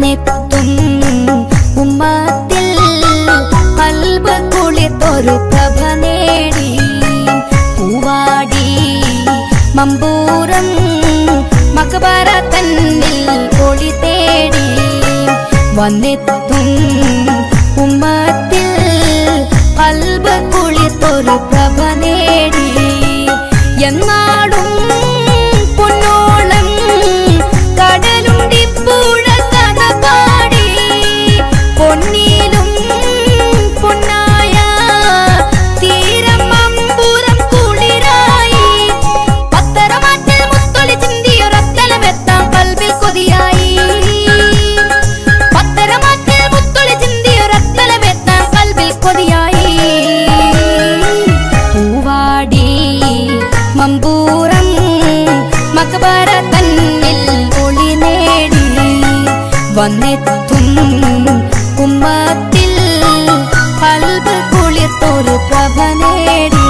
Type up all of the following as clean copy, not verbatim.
വന്നെത്തും ഉമ്മത്തിൽ കൽബ് കുളിർത്തൊരു പ്രഭ നേടി പൂവാടി മമ്പൂരം മക്ബറ തന്നിൽ ഒളി തേടി വന്നെത്തും ഉമ്മത്തിൽ കൽബ് കുളിർത്തൊരു പ്രഭ നേടി എന്നാടും പൊന്നോളം കടലുണ്ടി പുഴ കഥ പാടി പൊന്നിലും പൊന്നായ തീരം മമ്പൂരം കുളിരായി പത്തരമാറ്റിൽ മുത്തൊളി ചിന്തിയൊരത്തലമെത്താം കൽബിൽ കൊതിയായി പത്തരമാറ്റിൽ മുത്തൊളി ചിന്തിയൊരത്തലമെത്താം കൽബിൽ കൊതിയായി പൂവാടി മമ്പൂരം മക്ബറ തന്നിൽ ഒളി നേടി വന്നെത്തും ഉമ്മത്തിൽ കൽബ് കുളിർത്തൊരു പ്രഭ നേടി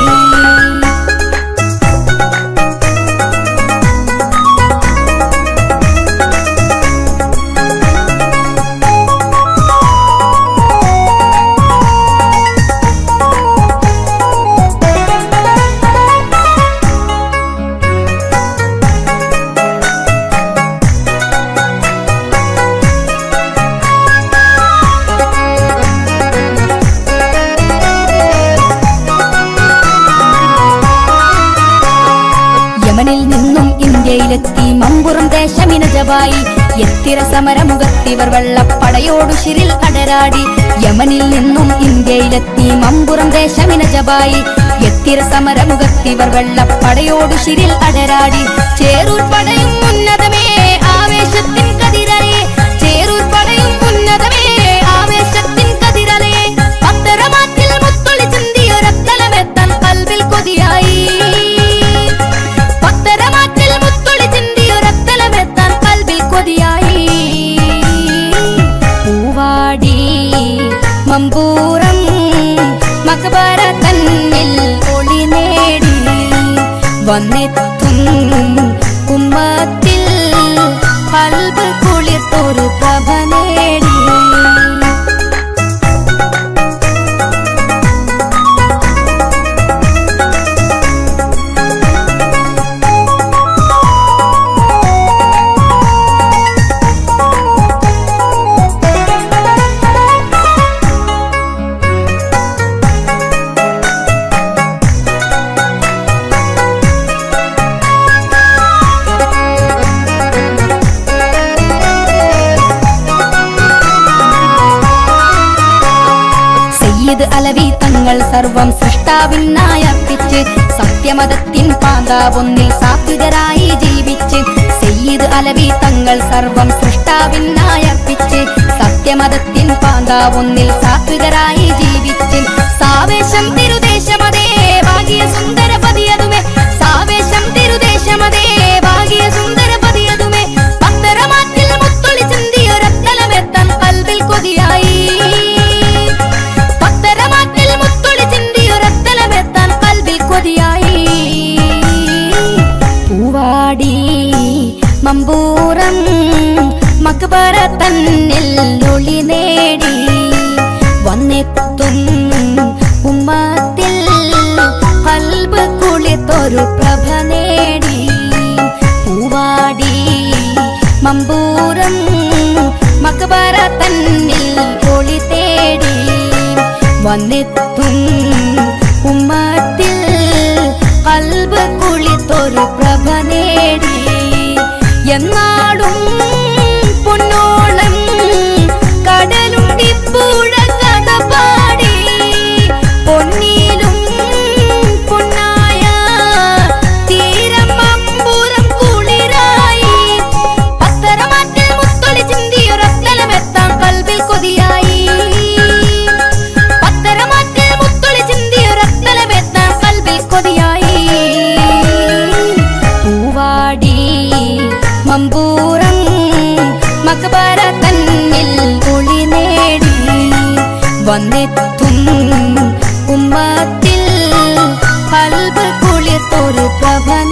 യമനിൽ നിന്നും ഇന്ത്യയിലെത്തി മമ്പുറം ദേശമിനജവായി എത്തിര സമരമുഖത്തിവർ വെള്ളപ്പടയോടു ശിരിൽ അടരാടി യമനിൽ നിന്നും ഇന്ത്യയിലെത്തി മമ്പുറം ദേശമിനജവായി എത്തിര സമരമുഖത്തിവർ വെള്ളപ്പടയോടു ശിരിൽ അടരാടി ചേറൂർ പടയും ഉന്നതമേ ആവേശത്തിൻ കതിരലേ ചേറൂർ പടയും ഉന്നതമേ ആവേശത്തിൻ കതിരലേ പത്തരമാറ്റിൽ മുത്തൊളി ചിന്തിയൊരത്തലമെത്താൻ കൽബിൽ കൊതിയായി പത്തരമാറ്റിൽ മുത്തൊളി ചിന്തിയൊരത്തലമെത്താൻ കൽബിൽ കൊതിയായി പൂവാടി മമ്പൂരം മക്ബറ തന്നിൽ ഒളി നേടി വന്നെത്തും ഉമ്മത്തിൽ കൽബ് കുളിർത്തൊരു പ്രഭ നേടി അലവി തങ്ങൾ സർവം സൃഷ്ടാവിനായി അർപ്പിച്ച് സത്യമതത്തിൻ പാതാവൊന്നിൽ സാത്വികരായി ജീവിച്ച് സയ്യിദ് അലവി തങ്ങൾ സർവം സൃഷ്ടാവിനായി അർപ്പിച്ച് സത്യമതത്തിൻ പാതാവൊന്നിൽ സാത്വികരായി ജീവിച്ച് സാവേശം തിരുദേശമതേ ഭാഗ്യ സുന്ദര പതിയതുമേ സാവേശം തിരുദേശമതേ ഭാഗ്യ സുന്ദര പതിയതുമേ പത്തരമാറ്റിൽ മുത്തൊളി ചിന്തിയൊരത്തലമെത്താൻ കൽബിൽ കൊതിയായി പത്തരമാറ്റിൽ മുത്തൊളി ചിന്തിയൊരത്തലമെത്താൻ കൽബിൽ കൊതിയായി പൂവാടി മമ്പൂരം മക്ബറ തന്നിൽ ഒളി നേടി വന്നെത്തും ഉമ്മത്തിൽ കൽബ് കുളിർത്തൊരു പ്രഭ നേടി പൂവാടി മമ്പൂരം മക്ബറ തന്നിൽ ഒളി തേടി വന്നെത്തും ഉമ്മത്തിൽ കൽബ് കുളിർത്തൊരു പ്രഭ നേടി എന്നാടും പൊന്നോളം കടലുണ്ടി പുഴ കഥ പാടി പൊന്നിലും പൊന്നായ തീരം മമ്പൂരം കുളിരായി പത്തരമാറ്റിൽ മുത്തൊളി ചിന്തിയൊരത്തലമെത്താൻ കൽബിൽ കൊതിയായി പത്തരമാറ്റിൽ മുത്തൊളി ചിന്തിയൊരത്തലമെത്താൻ കൽബിൽ കൊതിയായി പൂവാടി മമ്പൂരം മക്ബറ തന്നിൽ ഒളി നേടി വന്നെത്തും ഉമ്മത്തിൽ കൽബ് കുളിർത്തൊരു പ്രഭ